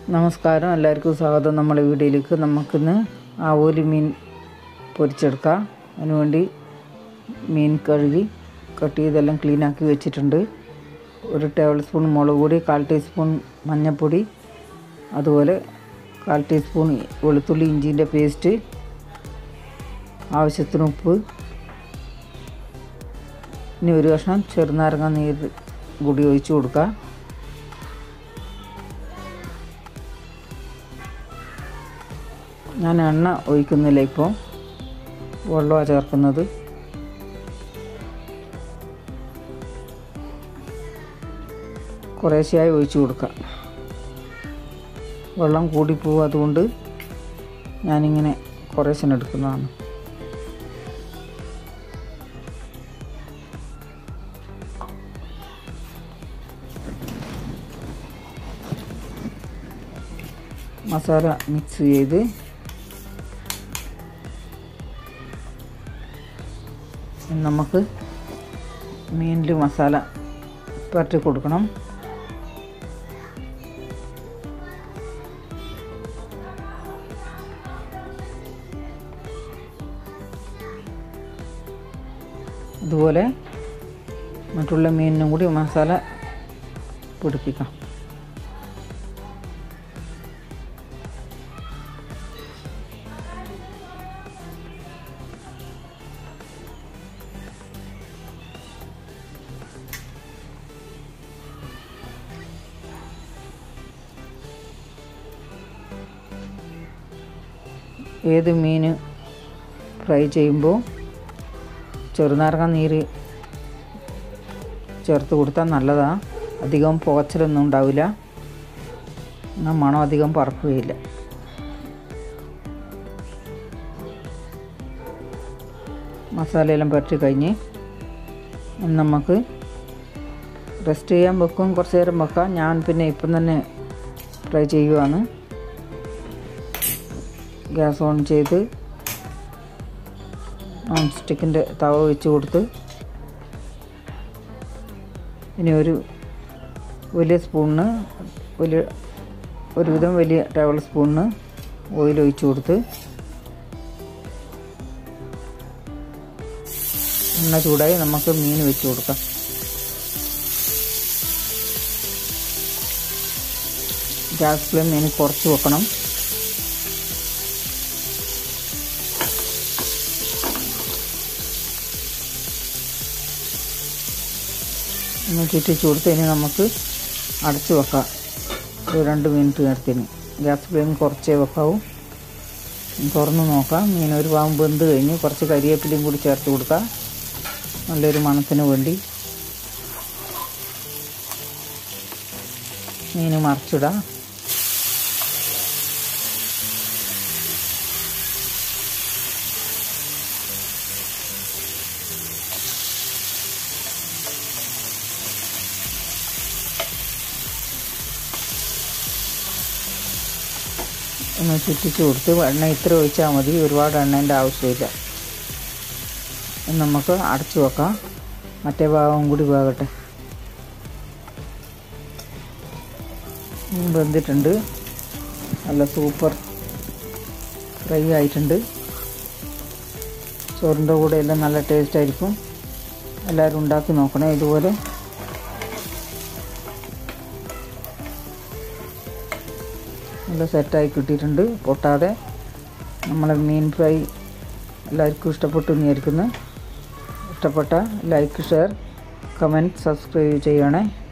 നമസ്കാരം, എല്ലാവർക്കും സ്വാഗതം. നമ്മളെ വീഡിയോയിലേക്ക്. നമുക്കിന്ന് ആവോലി മീൻ പൊരിച്ചെടുക്കാം. അതിനുവേണ്ടി മീൻ കഴുകി കട്ട് ചെയ്തെല്ലാം ക്ലീനാക്കി വെച്ചിട്ടുണ്ട്. 1 ടേബിൾ സ്പൂൺ മുളക് പൊടി, 1/4 ടീസ്പൂൺ മഞ്ഞൾപ്പൊടി, അതുപോലെ 1/4 ടീസ്പൂൺ വെളുത്തുള്ളി ഇഞ്ചിൻ്റെ പേസ്റ്റ്, ആവശ്യത്തിന് ഉപ്പ്. ഇനി ഒരു കഷ്ണം ചെറുനാരങ്ങ നീര് കൂടി ഒഴിച്ച് കൊടുക്കുക. ഞാൻ എണ്ണ ഒഴിക്കുന്നില്ല, ഇപ്പോൾ വെള്ളമാണ് ചേർക്കുന്നത്. കുറേശ്ശെയായി ഒഴിച്ച് കൊടുക്കുക. വെള്ളം കൂടിപ്പോവും, അതുകൊണ്ട് ഞാനിങ്ങനെ കുറേശ്ശെ എടുക്കുന്നതാണ്. മസാല മിക്സ് ചെയ്ത് നമുക്ക് മീനിൽ മസാല പുരട്ടി കൊടുക്കണം. അതുപോലെ മറ്റുള്ള മീനിനും കൂടി മസാല പിടിപ്പിക്കാം. ഏത് മീൻ ഫ്രൈ ചെയ്യുമ്പോൾ ചെറുനാരങ്ങ നീര് ചേർത്ത് കൊടുത്താൽ നല്ലതാണ്. അധികം പുകച്ചിലൊന്നും ഉണ്ടാവില്ല, എന്നാൽ മണം അധികം പറക്കുകയില്ല. മസാലയെല്ലാം പുരട്ടി കഴിഞ്ഞ് നമുക്ക് റെസ്റ്റ് ചെയ്യാൻ വെക്കും. കുറച്ച് നേരം വെക്കാം. ഞാൻ പിന്നെ ഇപ്പം തന്നെ ഫ്രൈ ചെയ്യുവാണ്. ഗ്യാസ് ഓൺ ചെയ്ത് നോൺ സ്റ്റിക്കിൻ്റെ തവ വെച്ച് കൊടുത്ത് ഇനി ഒരു വലിയ സ്പൂണിന് ഒരുവിധം വലിയ ടേബിൾ സ്പൂണിന് ഓയിൽ ഒഴിച്ച് കൊടുത്ത് എണ്ണ ചൂടായി നമുക്ക് മീൻ വെച്ച് കൊടുക്കാം. ഗ്യാസ് ഫ്ലെയിം മീൻ കുറച്ച് വെക്കണം. ഒന്ന് ചുറ്റിച്ച് കൊടുത്ത് ഇനി നമുക്ക് അടച്ച് വെക്കാം. ഒരു 2 മിനിറ്റ് നേരത്തിന്. ഗ്യാസ് ഫ്ലെയിം കുറച്ചേ വെക്കാവും. തുറന്ന് നോക്കാം. മീൻ ഒരു ഭാഗം വെന്ത് കഴിഞ്ഞ് കുറച്ച് കരിവേപ്പിലയും കൂടി ചേർത്ത് കൊടുക്കാം, നല്ലൊരു മണത്തിന് വേണ്ടി. മീൻ മറിച്ചിടാം. ഒന്ന് ചുറ്റിച്ച് കൊടുത്ത് എണ്ണ ഇത്ര ഒഴിച്ചാൽ മതി, ഒരുപാട് എണ്ണേൻ്റെ ആവശ്യമില്ല. നമുക്ക് അടച്ചു വെക്കാം. മറ്റേ ഭാഗം കൂടി വേകട്ടെ. വെന്തിട്ടുണ്ട്, നല്ല സൂപ്പർ ഫ്രൈ ആയിട്ടുണ്ട്. ചോറിൻ്റെ കൂടെ എല്ലാം നല്ല ടേസ്റ്റ് ആയിരിക്കും. എല്ലാവരും ഉണ്ടാക്കി നോക്കണേ ഇതുപോലെ. നല്ല സെറ്റായി കിട്ടിയിട്ടുണ്ട്, പൊട്ടാതെ. നമ്മളെ മീൻ ഫ്രൈ എല്ലാവർക്കും ഇഷ്ടപ്പെട്ടു എന്ന് വിചാരിക്കുന്നു. ഇഷ്ടപ്പെട്ട ലൈക്ക്, ഷെയർ, കമൻറ്റ്, സബ്സ്ക്രൈബ് ചെയ്യണേ.